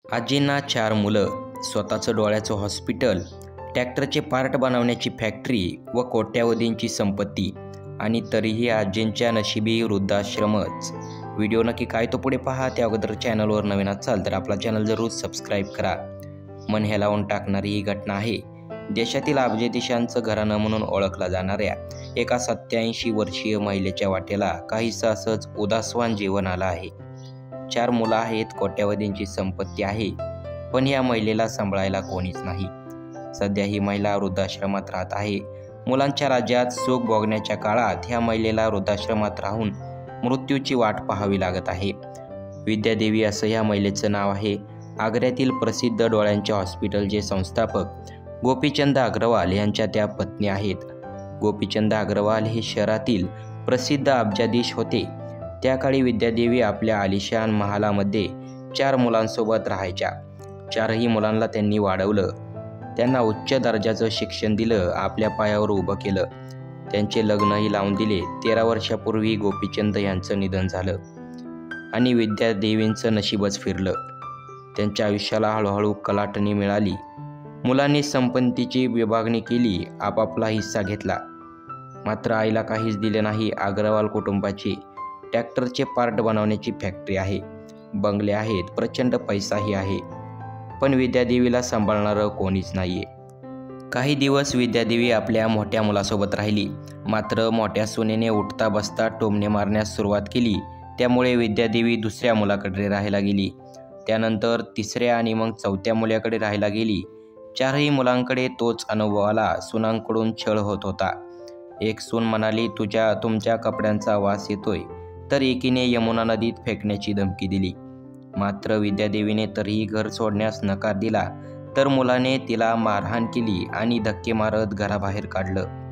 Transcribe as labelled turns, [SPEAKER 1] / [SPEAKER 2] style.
[SPEAKER 1] आजींना 4 मुलं, स्वतःचं डोळ्याचं हॉस्पिटल, ट्रॅक्टरचे पार्ट बनवण्याची फॅक्टरी व कोट्यावधींची संपत्ती आणि तरीही आजींच्या नशिबी वृद्धाश्रमच. व्हिडिओ नक्की काय तो पुढे पहा. त्या अगोदर चॅनलवर नवीन असाल तर आपला चॅनल जरूर सबस्क्राईब करा. मन हेलावून टाकणारी ही घटना आहे. देशातील अब्जाधीशांचं घराणं म्हणून ओळखला जाणाऱ्या एका 87 वर्षीय महिलेच्या वाटेला काहीसं असंच उदासवान जीवन आलं आहे. 4 मुलं आहेत, कोट्यावधींची संपत्ती आहे, पण या महिलेला सांभाळायला कोणीच नाही. सध्या ही महिला वृद्धाश्रमात राहत आहे. मुलांच्या राज्यात सुख भोगण्याच्या काळात ह्या महिलेला वृद्धाश्रमात राहून मृत्यूची वाट पाहावी लागत आहे. विद्यादेवी असं ह्या महिलेचं नाव आहे. आग्र्यातील प्रसिद्ध डोळ्यांच्या हॉस्पिटलचे संस्थापक गोपीचंद अग्रवाल यांच्या त्या पत्नी आहेत. गोपीचंद अग्रवाल हे शहरातील प्रसिद्ध अब्जाधीश होते. त्या काळी विद्यादेवी आपल्या आलिशान महालामध्ये 4 मुलांसोबत राहायच्या. 4ही मुलांना त्यांनी वाढवलं, त्यांना उच्च दर्जाचं शिक्षण दिलं, आपल्या पायावर उभं केलं. त्यांचे लग्नही लावून दिले. 13 वर्षापूर्वी गोपीचंद यांचं निधन झालं आणि विद्यादेवींचं नशीबच फिरलं. त्यांच्या आयुष्याला हळूहळू कलाटणी मिळाली. मुलांनी संपत्तीची विभागणी केली, आपापला हिस्सा घेतला. मात्र आईला काहीच दिले नाही. अग्रवाल कुटुंबाची ट्रॅक्टरचे पार्ट बनवण्याची फॅक्टरी आहे, बंगले आहेत, प्रचंड पैसाही आहे, पण विद्यादेवीला सांभाळणारं कोणीच नाहीये. काही दिवस विद्यादेवी आपल्या मोठ्या मुलासोबत राहिली. मात्र मोठ्या सुनेने उठता बसता टोमणे मारण्यास सुरुवात केली. त्यामुळे विद्यादेवी दुसऱ्या मुलाकडे राहायला गेली. त्यानंतर 3ऱ्या आणि मग 4थ्या मुलाकडे राहायला गेली. 4ही मुलांकडे तोच अनुभव आला. सुनांकडून छळ होत होता. एक सून म्हणाली, तुमच्या कपड्यांचा वास येतोय, तर एकीने यमुना नदीत फेकण्याची धमकी दिली. मात्र विद्यादेवीने तरीही घर सोडण्यास नकार दिला. तर मुलाने तिला मारहाण केली आणि धक्के मारत घराबाहेर काढलं.